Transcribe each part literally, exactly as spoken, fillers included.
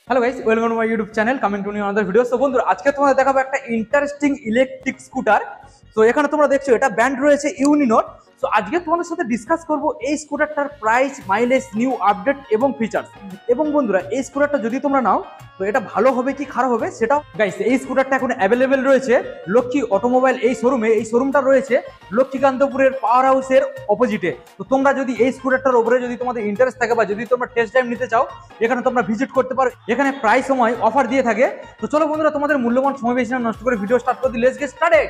Hello guys, welcome to my YouTube channel coming to new another video. তো বন্ধুরা, আজকে তোমাদের দেখাবো একটা ইন্টারেস্টিং ইলেকট্রিক স্কুটার। তো এখানে তোমরা দেখছো এটা ব্র্যান্ড রয়েছে ইউনিনোর। তো আজকে তোমাদের সাথে ডিসকাস করব এই স্কুটারটার প্রাইস, মাইলেজ, নিউ আপডেট এবং ফিচার্স। এবং বন্ধুরা, এই স্কুটারটা যদি তোমরা নাও তো এটা ভালো হবে কি খারাপ হবে সেটাও গাইস। এই স্কুটারটা এখন অ্যাভেলেবেল রয়েছে লক্ষ্মী অটোমোবাইল এই শোরুমে। এই শোরুমটা রয়েছে লক্ষ্মীকান্তপুরের পাওয়ার হাউসের অপোজিটে। তো তোমরা যদি এই স্কুটারটার উপরে যদি তোমাদের ইন্টারেস্ট থাকে বা যদি তোমরা টেস্ট ড্রাইভ নিতে চাও, এখানে তোমরা ভিজিট করতে পারো। এখানে প্রায় সময় অফার দিয়ে থাকে। তো চলো বন্ধুরা, তোমাদের মূল্যবান সময় বেশি না নষ্ট করে ভিডিও স্টার্ট করে দিই। Let's get started.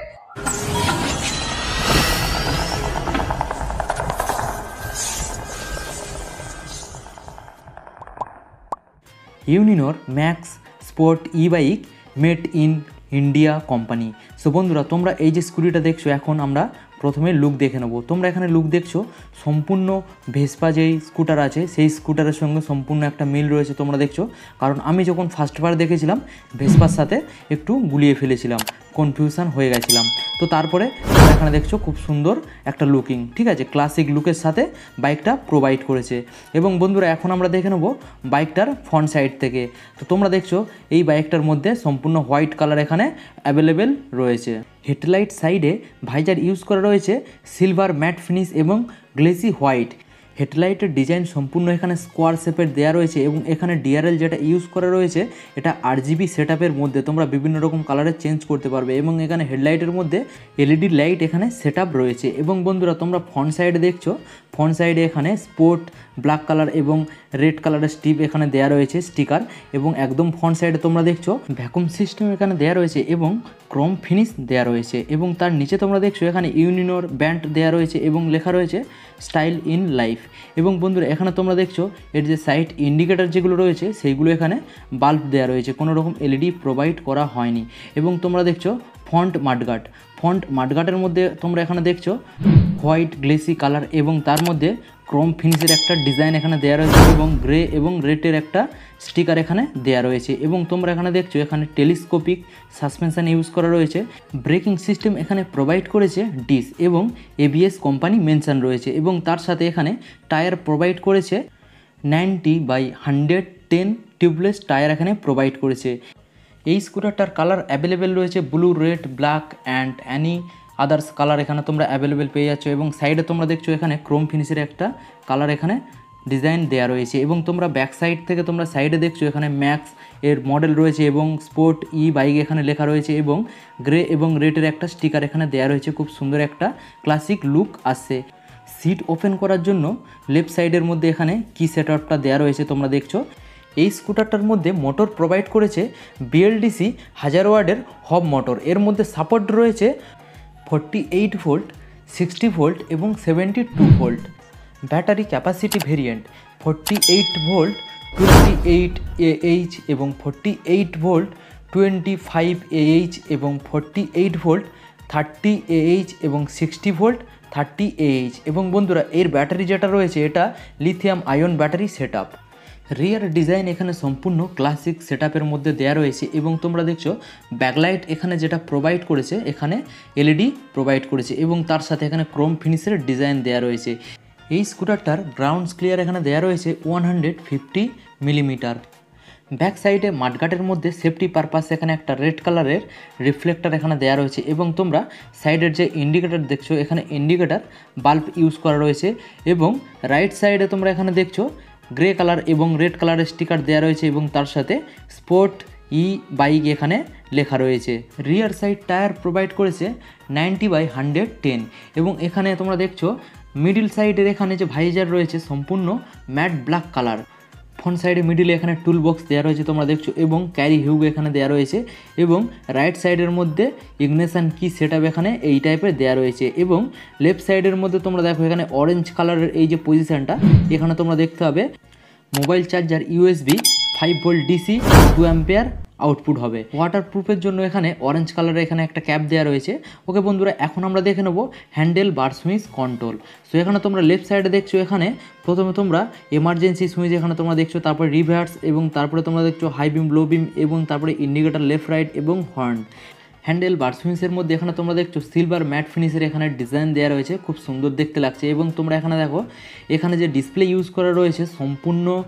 Uninor max sport e bike made in India company. So বন্ধুরা, তোমরা এই যে স্কুটিটা দেখছো, এখন আমরা প্রথমে লুক দেখে নেবো। তোমরা এখানে লুক দেখছো, সম্পূর্ণ ভেসপা যেই স্কুটার আছে সেই স্কুটারের সঙ্গে সম্পূর্ণ একটা মিল রয়েছে। তোমরা দেখছো, কারণ আমি যখন ফার্স্টবার দেখেছিলাম ভেসপার সাথে একটু গুলিয়ে ফেলেছিলাম, কনফিউশন হয়ে গেছিলাম। তো তারপরে এখানে দেখছো খুব সুন্দর একটা লুকিং, ঠিক আছে, ক্লাসিক লুকের সাথে বাইকটা প্রোভাইড করেছে। এবং বন্ধুরা, এখন আমরা দেখে নেবো বাইকটার ফ্রন্ট সাইড থেকে। তো তোমরা দেখছো এই বাইকটার মধ্যে সম্পূর্ণ হোয়াইট কালার এখানে অ্যাভেলেবেল রয়েছে। হেডলাইট সাইডে ভাইজার ইউজ করা রয়েছে সিলভার ম্যাট ফিনিশ এবং গ্লেসি হোয়াইট। হেডলাইটের ডিজাইন সম্পূর্ণ এখানে স্কোয়ার শেপের দেওয়া রয়েছে এবং এখানে ডিআরএল যেটা ইউজ করা রয়েছে এটা আর জিবি সেট আপের মধ্যে তোমরা বিভিন্ন রকম কালারে চেঞ্জ করতে পারবে। এবং এখানে হেডলাইটের মধ্যে এলইডি লাইট এখানে সেট আপ রয়েছে। এবং বন্ধুরা, তোমরা ফ্রন্ট সাইডে দেখছো, ফ্রন্ট সাইডে এখানে স্পোর্ট ব্ল্যাক কালার এবং রেড কালারের স্ট্রিপ এখানে দেওয়া রয়েছে স্টিকার। এবং একদম ফ্রন্ট সাইডে তোমরা দেখছো ভ্যাকুম সিস্টেম এখানে দেওয়া রয়েছে এবং ক্রোম ফিনিশ দেওয়া রয়েছে। এবং তার নিচে তোমরা দেখছো এখানে ইউনিনোর ব্যান্ড দেওয়া রয়েছে এবং লেখা রয়েছে স্টাইল ইন লাইফ। এবং বন্ধুরা, এখানে তোমরা দেখছো এর যে সাইড ইন্ডিকেটার যেগুলো রয়েছে সেইগুলো এখানে বাল্ব দেওয়া রয়েছে, কোনো রকম এলইডি প্রোভাইড করা হয়নি। এবং তোমরা দেখছো ফ্রন্ট মাডগার্ড, ফ্রন্ট মাডগার্ডের মধ্যে তোমরা এখানে দেখছো হোয়াইট গ্লেসি কালার এবং তার মধ্যে ক্রোম ফিনিশের একটা ডিজাইন এখানে দেওয়া রয়েছে এবং গ্রে এবং রেডের একটা স্টিকার এখানে দেওয়া রয়েছে। এবং তোমরা এখানে দেখছো এখানে টেলিস্কোপিক সাসপেনশন ইউজ করা রয়েছে। ব্রেকিং সিস্টেম এখানে প্রোভাইড করেছে ডিস এবং এবিএস কোম্পানি মেনশন রয়েছে। এবং তার সাথে এখানে টায়ার প্রোভাইড করেছে ninety by hundred ten tubeless tyre এখানে প্রোভাইড করেছে। এই স্কুটারটার কালার অ্যাভেলেবেল রয়েছে blue, red, black and any others colour এখানে তোমরা অ্যাভেলেবেল পেয়ে যাচ্ছ। এবং সাইডে তোমরা দেখছো এখানে ক্রোম ফিনিশের একটা কালার এখানে ডিজাইন দেওয়া রয়েছে। এবং তোমরা ব্যাক সাইড থেকে তোমরা সাইডে দেখছো এখানে ম্যাক্স এর মডেল রয়েছে এবং স্পোর্ট ই বাইক এখানে লেখা রয়েছে এবং গ্রে এবং রেডের একটা স্টিকার এখানে দেওয়া রয়েছে। খুব সুন্দর একটা ক্লাসিক লুক আসছে। সিট ওপেন করার জন্য লেফট সাইডের মধ্যে এখানে কি সেট আপটা দেওয়া রয়েছে তোমরা দেখছো। এই স্কুটারটার মধ্যে মোটর প্রোভাইড করেছে বিএলডিসি হাজার ওয়ার্ডের হব মোটর। এর মধ্যে সাপোর্ট রয়েছে forty eight volt, sixty volt এবং seventy two volt. Battery capacity variant forty eight volt, twenty eight AH এবং forty eight volt, twenty five AH এবং forty eight volt, thirty AH এবং সিক্সটি ভোল্ট, থার্টি এএইচ। এবং বন্ধুরা, এর battery যেটা রয়েছে এটা lithium ion battery set up. Rear design এখানে সম্পূর্ণ ক্লাসিক সেটআপের মধ্যে দেওয়া রয়েছে। এবং তোমরা দেখছো ব্যাকলাইট এখানে যেটা প্রোভাইড করেছে এখানে এলইডি প্রোভাইড করেছে এবং তার সাথে এখানে ক্রোম ফিনিশের ডিজাইন দেওয়া রয়েছে। এই স্কুটারটার গ্রাউন্ড ক্লিয়ার এখানে দেওয়া রয়েছে one hundred fifty millimetre. Back সাইডে মাডগার্ডের মধ্যে সেফটি পারপাস এখানে একটা রেড কালারের রিফ্লেক্টর এখানে দেওয়া রয়েছে। এবং তোমরা সাইডের যে ইন্ডিকেটার দেখছো এখানে ইন্ডিকেটার বাল্ব ইউজ করা রয়েছে। এবং রাইট সাইডে তোমরা এখানে দেখছো গ্রে কালার এবং রেড কালারের স্টিকার দেওয়া রয়েছে এবং তার সাথে স্পোর্ট ই বাইক এখানে লেখা রয়েছে। রিয়ার সাইড টায়ার প্রোভাইড করেছে নাইনটি বাই হান্ড্রেড টেন। এবং এখানে তোমরা দেখছো মিডিল সাইডের এখানে যে ভাইজার রয়েছে সম্পূর্ণ ম্যাট ব্ল্যাক কালার। ফ্রন্ট সাইডে মিডিলে এখানে টুল বক্স দেওয়া রয়েছে তোমরা দেখছো এবং ক্যারি হিউগ এখানে দেওয়া রয়েছে। এবং রাইট সাইডের মধ্যে ইগনিশন কি সেট আপ এখানে এই টাইপের দেওয়া রয়েছে। এবং লেফট সাইডের মধ্যে তোমরা দেখো এখানে অরেঞ্জ কালারের এই যে পজিশানটা এখানে তোমরা দেখতে হবে mobile charger USB five volt DC two ampere output হবে। ওয়াটারপ্রুফের জন্য এখানে অরেঞ্জ কালারের এখানে একটা ক্যাপ দেওয়া রয়েছে। ওকে বন্ধুরা, এখন আমরা দেখে নেবো handle bar switch control. So এখানে তোমরা লেফট সাইডে দেখছো এখানে প্রথমে তোমরা এমার্জেন্সি সুইচ এখানে তোমরা দেখছো, তারপরে রিভার্স এবং তারপরে তোমরা দেখছো হাই বিম, লো বিম এবং তারপরে ইন্ডিকেটার লেফট রাইট এবং হর্ন। হ্যান্ডেল বার সুইচের মধ্যে এখানে তোমরা দেখছো সিলভার ম্যাট ফিনিশের এখানে ডিজাইন দেওয়া রয়েছে, খুব সুন্দর দেখতে লাগছে। এবং তোমরা এখানে দেখো এখানে যে ডিসপ্লে ইউজ করা রয়েছে সম্পূর্ণ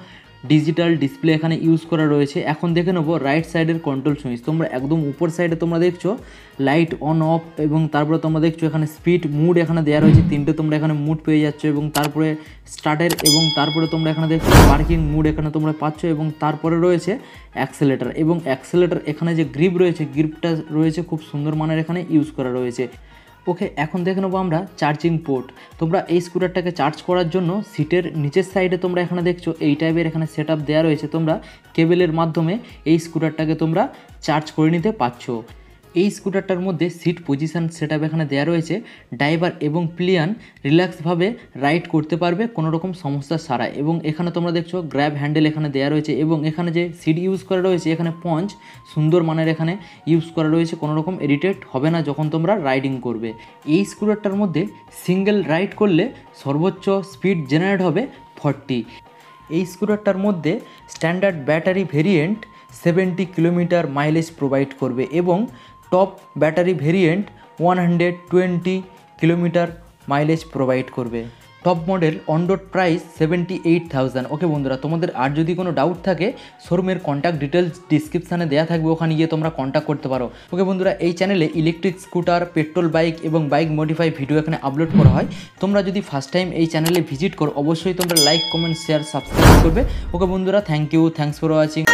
ডিজিটাল ডিসপ্লে এখানে ইউজ করা রয়েছে। এখন দেখে নেবো রাইট সাইডের কন্ট্রোল সুইচ। তোমরা একদম উপর সাইডে তোমরা দেখছো লাইট অন অফ, এবং তারপরে তোমরা দেখছো এখানে স্পিড মুড এখানে দেওয়া রয়েছে তিনটে, তোমরা এখানে মুড পেয়ে যাচ্ছ, এবং তারপরে স্টার্টের, এবং তারপরে তোমরা এখানে দেখছো পার্কিং মুড এখানে তোমরা পাচ্ছ, এবং তারপরে রয়েছে অ্যাক্সেলেটার। এবং অ্যাক্সেলেটার এখানে যে গ্রিপ রয়েছে, গ্রিপটা রয়েছে খুব সুন্দর মানের এখানে ইউজ করা রয়েছে। ওকে, এখন দেখে নেবো আমরা চার্জিং পোর্ট। তোমরা এই স্কুটারটাকে চার্জ করার জন্য সিটের নিচের সাইডে তোমরা এখানে দেখছো এই টাইপের এখানে সেট আপ দেওয়া রয়েছে। তোমরা কেবেলের মাধ্যমে এই স্কুটারটাকে তোমরা চার্জ করে নিতে পারছো। এই স্কুটারটার মধ্যে সিট পজিশান সেট আপ এখানে দেওয়া রয়েছে। ড্রাইভার এবং প্লেয়ার রিল্যাক্সভাবে রাইড করতে পারবে কোনো রকম সমস্যা ছাড়া। এবং এখানে তোমরা দেখছো গ্র্যাব হ্যান্ডেল এখানে দেওয়া রয়েছে, এবং এখানে যে সিট ইউজ করা রয়েছে এখানে পঞ্চ সুন্দর মানের এখানে ইউজ করা রয়েছে, কোনো রকম ইরিটেট হবে না যখন তোমরা রাইডিং করবে। এই স্কুটারটার মধ্যে সিঙ্গেল রাইড করলে সর্বোচ্চ স্পিড জেনারেট হবে ফর্টি। এই স্কুটারটার মধ্যে standard battery variant seventy kilometre mileage provide করবে, এবং top battery variant one hundred twenty kilometre mileage provide করবে। Top model on road price seventy eight thousand. Okay বন্ধুরা, তোমাদের আর যদি কোনো ডাউট থাকে শোরুমের কন্ট্যাক্ট ডিটেলস ডিসক্রিপশানে দেওয়া থাকবে, ওখানে গিয়ে তোমরা কন্ট্যাক্ট করতে পারো। ওকে বন্ধুরা, এই চ্যানেলে ইলেকট্রিক স্কুটার, পেট্রোল বাইক এবং বাইক মডিফাই ভিডিও এখানে আপলোড করা হয়। তোমরা যদি ফার্স্ট টাইম এই চ্যানেলে ভিজিট করো অবশ্যই তোমরা লাইক, কমেন্ট, শেয়ার, সাবস্ক্রাইব করবে। ওকে বন্ধুরা, thank you, thanks for watching.